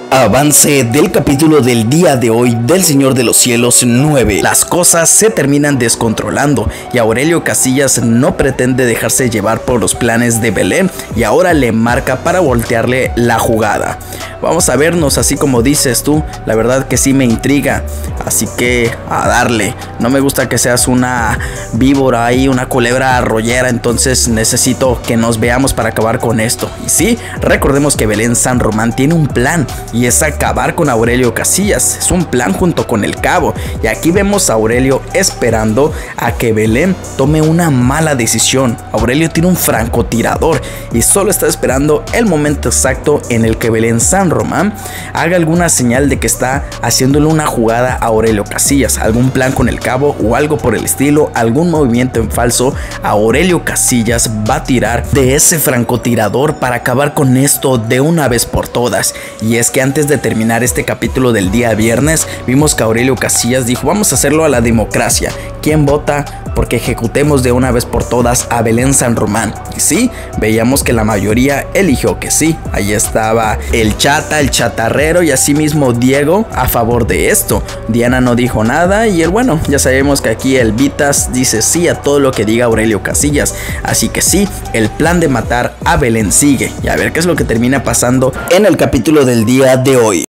Avance del capítulo del día de hoy del Señor de los Cielos 9. Las cosas se terminan descontrolando y Aurelio Casillas no pretende dejarse llevar por los planes de Belén y ahora le marca para voltearle la jugada. Vamos a vernos así como dices tú, la verdad que sí me intriga, así que a darle. No me gusta que seas una víbora ahí, una culebra arroyera, entonces necesito que nos veamos para acabar con esto. Y sí, recordemos que Belén San Román tiene un plan y es acabar con Aurelio Casillas. Es un plan junto con el Cabo, y aquí vemos a Aurelio esperando a que Belén tome una mala decisión. Aurelio tiene un francotirador y solo está esperando el momento exacto en el que Belén San Román haga alguna señal de que está haciéndole una jugada a Aurelio Casillas, algún plan con el Cabo o algo por el estilo, algún movimiento en falso. Aurelio Casillas va a tirar de ese francotirador para acabar con esto de una vez por todas. Y es que antes de terminar este capítulo del día viernes, vimos que Aurelio Casillas dijo: vamos a hacerlo a la democracia. ¿Quién vota porque ejecutemos de una vez por todas a Belén San Román? Y sí, veíamos que la mayoría eligió que sí. Ahí estaba el Chata, el Chatarrero y asimismo Diego a favor de esto. Diana no dijo nada y bueno, ya sabemos que aquí el Vitas dice sí a todo lo que diga Aurelio Casillas. Así que sí, el plan de matar a Belén sigue. Y a ver qué es lo que termina pasando en el capítulo del día de hoy.